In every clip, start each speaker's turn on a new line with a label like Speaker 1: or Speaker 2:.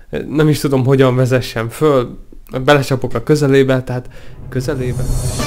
Speaker 1: Nem is tudom, hogyan vezessem föl. Belecsapok a közelébe, tehát közelébe.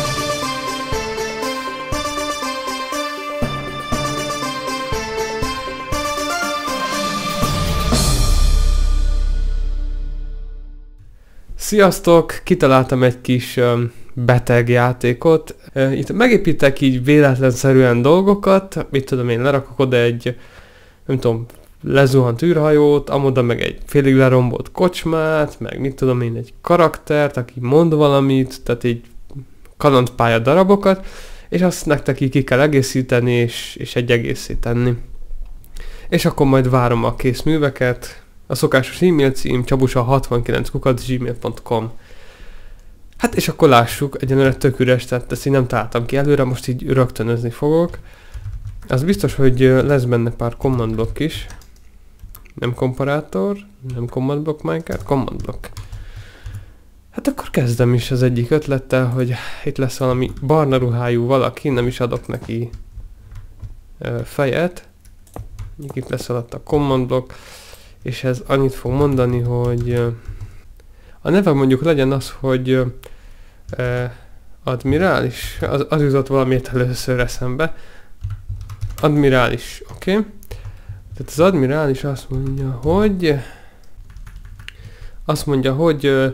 Speaker 1: Sziasztok! Kitaláltam egy kis beteg játékot. Itt megépítek így véletlenszerűen dolgokat, mit tudom én, lerakok oda egy, nem tudom, lezuhant űrhajót, amoda meg egy félig lerombolt kocsmát, meg mit tudom én, egy karaktert, aki mond valamit, tehát így kalandpálya darabokat, és azt nektek így ki kell egészíteni, és egy egészé tenni. És akkor majd várom a kész műveket. A szokásos e-mail cím csabusa69@gmail.com. Hát és akkor lássuk, egyenlőre tök üres, tehát ezt így nem találtam ki előre, most így rögtönözni fogok. Az biztos, hogy lesz benne pár command block is. Nem komparátor, nem command block Minecraft, command block. Hát akkor kezdem is az egyik ötlettel, hogy itt lesz valami barna ruhájú valaki, nem is adok neki fejet. Itt lesz alatt a command block, és ez annyit fog mondani, hogy a neve mondjuk legyen az, hogy admirális, az jutott valamiért először eszembe. Admirális, oké. Okay. Tehát az admirális azt mondja, hogy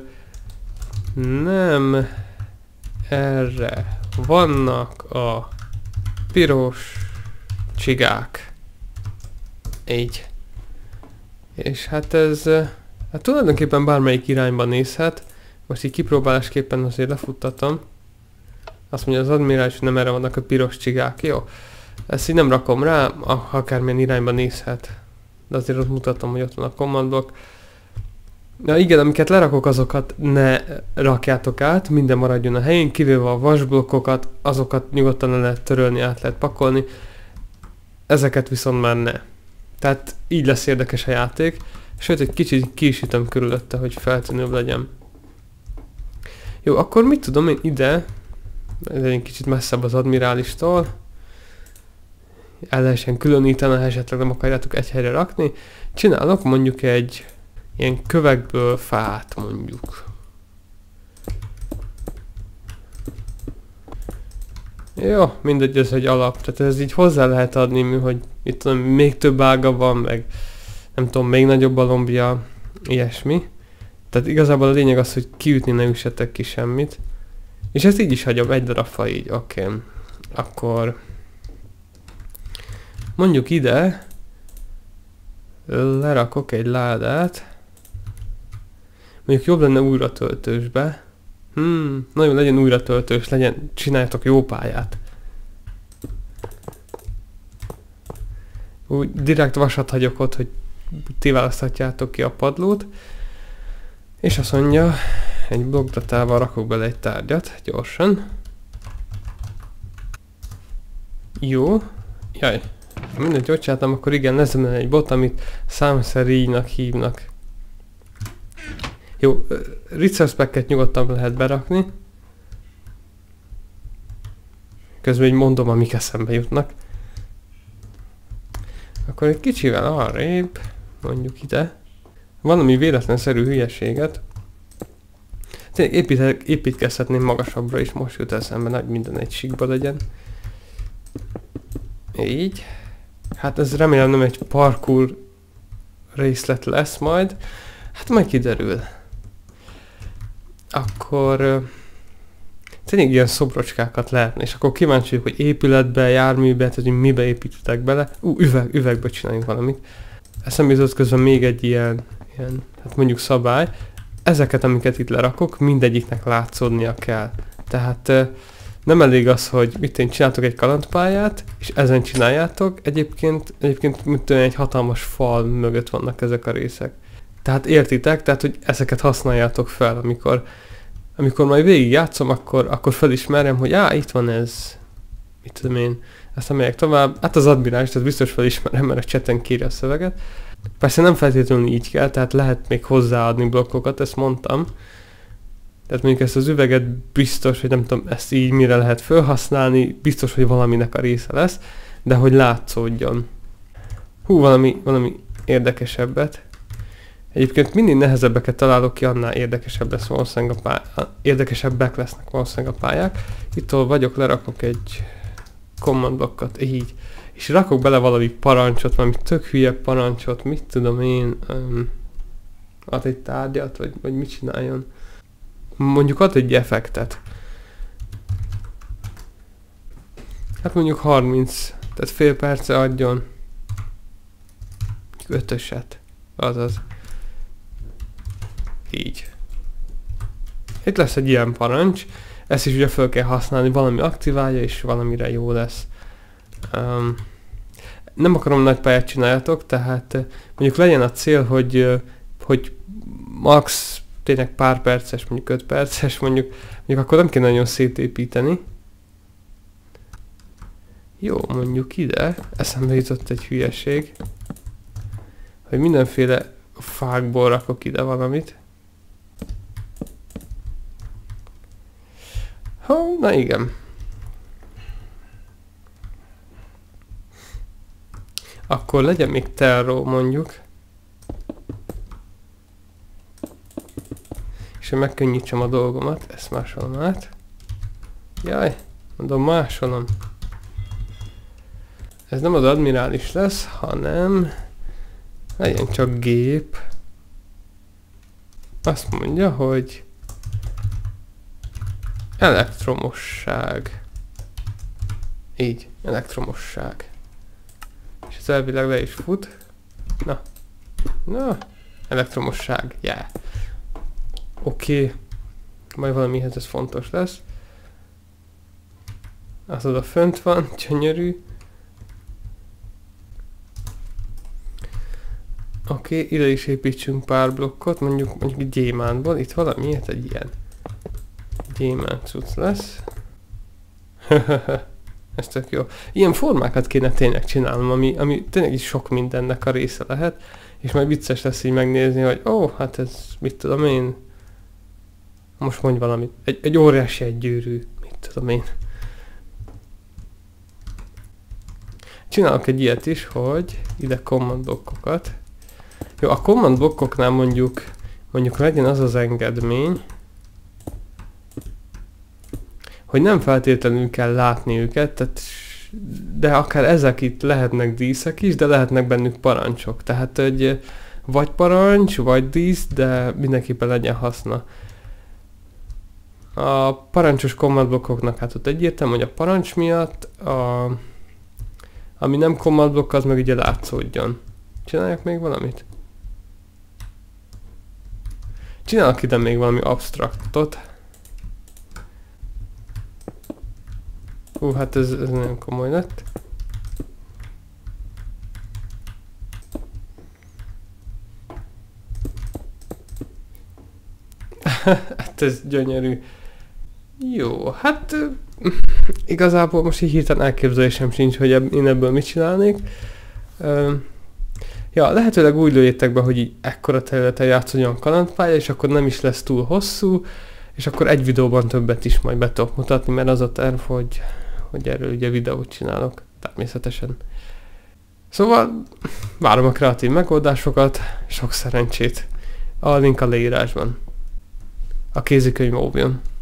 Speaker 1: nem erre vannak a piros csigák. Így. És hát ez hát tulajdonképpen bármelyik irányba nézhet. Most így kipróbálásképpen azért lefuttatom. Azt mondja, az admirális, nem erre vannak a piros csigák. Jó. Ezt így nem rakom rá, akármilyen irányba nézhet. De azért ott mutatom, hogy ott van a command block. Na igen, amiket lerakok, azokat ne rakjátok át, minden maradjon a helyén, kivéve a vasblokkokat, azokat nyugodtan le lehet törölni, át lehet pakolni. Ezeket viszont már ne. Tehát így lesz érdekes a játék, sőt egy kicsit ki is ütöm körülötte, hogy feltűnőbb legyen. Jó, akkor mit tudom én ide, ez egy kicsit messzebb az admirálistól, el lehessen különíteni, ha esetleg nem akarjátok egy helyre rakni, csinálok mondjuk egy ilyen kövekből fát mondjuk. Jó, mindegy, ez egy alap, tehát ez így hozzá lehet adni, hogy itt tudom, még több ága van, meg nem tudom, még nagyobb a lombja, ilyesmi. Tehát igazából a lényeg az, hogy kiütni ne üssetek ki semmit. És ezt így is hagyom, egy darab fa így, oké. Akkor mondjuk ide lerakok egy ládát. Mondjuk jobb lenne újratöltősbe. Nagyon legyen újratöltős, csináljatok jó pályát. Úgy direkt vasat hagyok ott, hogy ti választhatjátok ki a padlót. És azt mondja, egy blokkdatával rakok bele egy tárgyat, gyorsan. Jó. Jaj. Mindegy, hogy csináltam, akkor igen, lesz benne egy bot, amit számszeríjnak hívnak. Jó, resource packet nyugodtan lehet berakni. Közben így mondom, amik eszembe jutnak. Akkor egy kicsivel arrébb, mondjuk ide, valami véletlenszerű hülyeséget. Tényleg építkezhetném magasabbra is, most jut eszembe, hogy minden egy síkba legyen. Így. Hát ez remélem nem egy parkour részlet lesz majd. Hát majd kiderül. Akkor tényleg ilyen szobrocskákat lehetne, és akkor kíváncsi vagyok, hogy épületbe, járműbe, tehát hogy mibe építetek bele. Üvegbe csináljunk valamit. Eszembe jutott közben még egy ilyen, hát mondjuk szabály. Ezeket, amiket itt lerakok, mindegyiknek látszódnia kell. Tehát nem elég az, hogy mit én csináltok egy kalandpályát, és ezen csináljátok. Egyébként egy hatalmas fal mögött vannak ezek a részek. Tehát értitek, tehát hogy ezeket használjátok fel, amikor majd végig játszom, akkor felismerem, hogy itt van ez, mit tudom én, ezt amelyek tovább, hát az admirális, tehát biztos felismerem, mert a chaten kírja a szöveget. Persze nem feltétlenül így kell, tehát lehet még hozzáadni blokkokat, ezt mondtam. Tehát mondjuk ezt az üveget biztos, hogy nem tudom, ezt így mire lehet felhasználni, biztos, hogy valaminek a része lesz, de hogy látszódjon. Valami érdekesebbet. Egyébként mindig nehezebbeket találok ki, annál érdekesebb lesz valószínűleg érdekesebbek lesznek valószínűleg a pályák. Itt ahol vagyok, lerakok egy command blokkot, így. És rakok bele valami parancsot, valami tök hülye parancsot, mit tudom én, ad egy tárgyat, vagy mit csináljon. Mondjuk ad egy effektet. Hát mondjuk 30, tehát fél perce adjon 5-öset, azaz. Így. Itt lesz egy ilyen parancs, ezt is ugye fel kell használni, valami aktiválja és valamire jó lesz. Nem akarom nagy pályát csináljatok, tehát mondjuk legyen a cél, hogy max tényleg pár perces, mondjuk 5 perces, mondjuk akkor nem kell nagyon szétépíteni. Jó, mondjuk ide, eszembe jutott egy hülyeség, hogy mindenféle fákból rakok ide valamit. Na igen. Akkor legyen még terró mondjuk. És hogy megkönnyítsem a dolgomat, ezt másolom át. Jaj, mondom másolom. Ez nem az admirális lesz, hanem legyen csak gép. Azt mondja, hogy elektromosság. Így, elektromosság. És ez elvileg le is fut. Na, elektromosság, yeah. Oké. Majd valamihez ez fontos lesz. Az oda fönt van, gyönyörű. Oké, ide is építsünk pár blokkot, mondjuk gyémántból. Itt valamiért egy ilyen gyémánt cucc lesz. Ez tök jó. Ilyen formákat kéne tényleg csinálnom, ami tényleg is sok mindennek a része lehet. És majd vicces lesz így megnézni, hogy hát ez mit tudom én. Most mondj valamit. Egy óriási egy gyűrű. Mit tudom én. Csinálok egy ilyet is, hogy ide command blokkokat. Jó, a command blokkoknál mondjuk legyen az az engedmény, hogy nem feltétlenül kell látni őket, tehát, de akár ezek itt lehetnek díszek is, de lehetnek bennük parancsok. Tehát egy vagy parancs, vagy dísz, de mindenképpen legyen haszna. A parancsos command blokkoknak hát ott egyértelmű, hogy a parancs miatt, ami nem command blokk, az meg ugye látszódjon. Csináljak még valamit? Csinálok ide még valami abstraktot. Hát ez nagyon komoly lett. Hát ez gyönyörű. Jó, hát igazából most így hirtelen elképzelésem sincs, hogy én ebből mit csinálnék. Ja, lehetőleg úgy lőjétek be, hogy így ekkora területen játszódjon kalandpálya, és akkor nem is lesz túl hosszú, és akkor egy videóban többet is majd be tudok mutatni, mert az a terv, hogy erről ugye videót csinálok, természetesen. Szóval várom a kreatív megoldásokat, sok szerencsét. A link a leírásban. A kézikönyv óvjon.